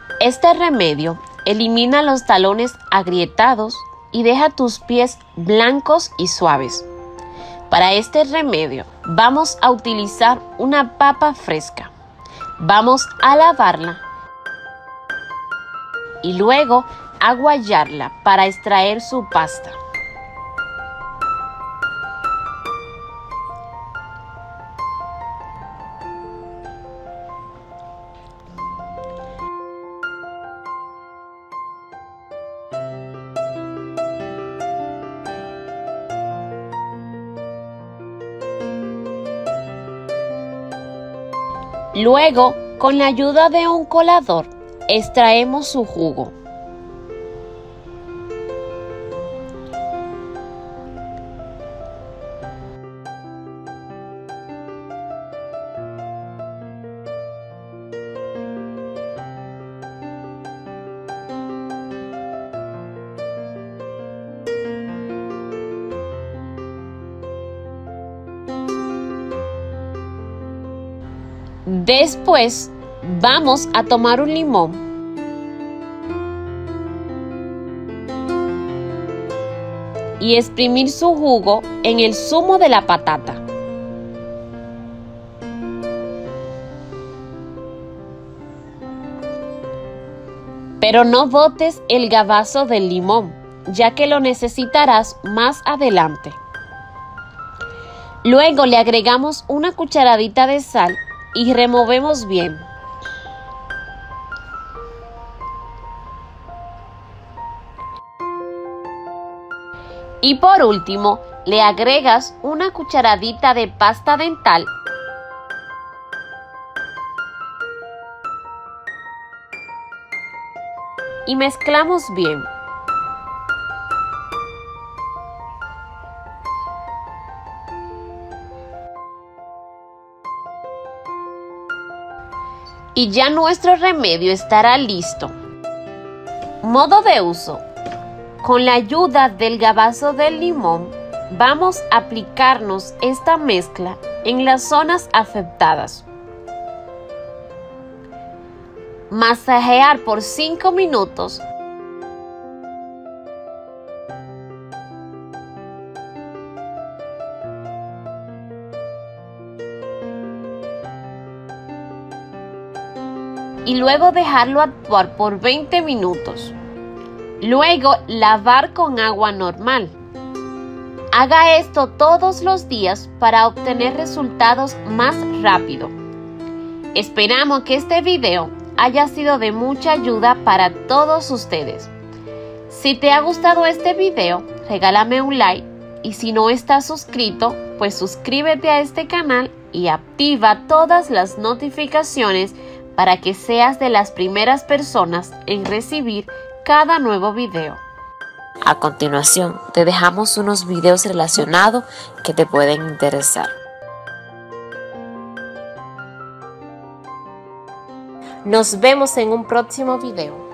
Este remedio elimina los talones agrietados y deja tus pies blancos y suaves. Para este remedio vamos a utilizar una papa fresca. Vamos a lavarla y luego a guayarla para extraer su pasta. Luego, con la ayuda de un colador, extraemos su jugo. Después, vamos a tomar un limón y exprimir su jugo en el zumo de la patata. Pero no botes el gabazo del limón, ya que lo necesitarás más adelante. Luego le agregamos una cucharadita de sal y removemos bien. Y por último, le agregas una cucharadita de pasta dental y mezclamos bien. Y ya nuestro remedio estará listo. Modo de uso. Con la ayuda del gabazo del limón, vamos a aplicarnos esta mezcla en las zonas afectadas. Masajear por 5 minutos. Y luego dejarlo actuar por 20 minutos. Luego lavar con agua normal. Haga esto todos los días para obtener resultados más rápido. Esperamos que este video haya sido de mucha ayuda para todos ustedes. Si te ha gustado este video, regálame un like y si no estás suscrito, pues suscríbete a este canal y activa todas las notificaciones para que seas de las primeras personas en recibir cada nuevo video. A continuación, te dejamos unos videos relacionados que te pueden interesar. Nos vemos en un próximo video.